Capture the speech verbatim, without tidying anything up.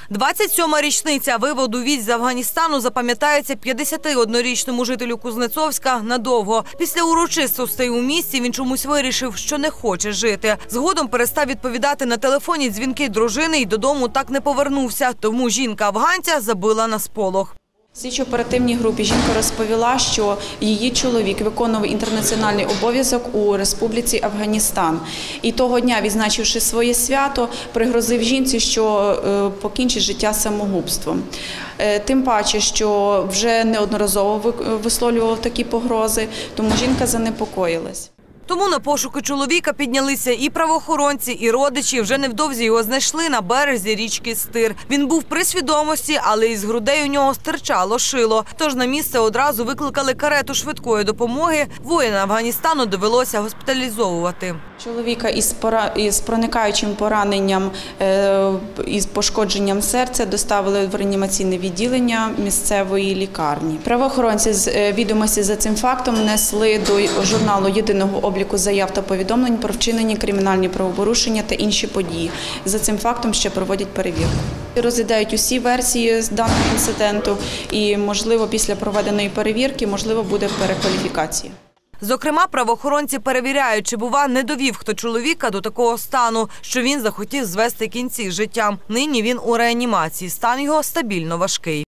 двадцять сьома річниця виводу військ з Афганістану запам'ятається п'ятдесятиоднорічному жителю Кузнецовська надовго. Після урочистостей у місті він чомусь вирішив, що не хоче жити. Згодом перестав відповідати на телефонні дзвінки дружини і додому так не повернувся. Тому жінка-афганця забила на сполох. В слідчо-оперативній групі жінка розповіла, що її чоловік виконував інтернаціональний обов'язок у Республіці Афганістан. І того дня, відзначивши своє свято, пригрозив жінці, що покінчить життя самогубством. Тим паче, що вже неодноразово висловлював такі погрози, тому жінка занепокоїлась. Тому на пошуки чоловіка піднялися і правоохоронці, і родичі. Вже невдовзі його знайшли на березі річки Стир. Він був при свідомості, але із грудей у нього стирчало шило. Тож на місце одразу викликали карету швидкої допомоги. Воїна Афганістану довелося госпіталізовувати. Чоловіка із, пора... із проникаючим пораненням, е... із пошкодженням серця доставили в реанімаційне відділення місцевої лікарні. Правоохоронці з відомості за цим фактом внесли до журналу єдиного обліку заяв та повідомлень про вчинені кримінальні правопорушення та інші події. За цим фактом ще проводять перевірку. Розглядають усі версії з даного інциденту і, можливо, після проведеної перевірки, можливо, буде перекваліфікація. Зокрема, правоохоронці перевіряють, чи, бува, не довів хто чоловіка до такого стану, що він захотів звести кінці з життям. Нині він у реанімації, стан його стабільно важкий.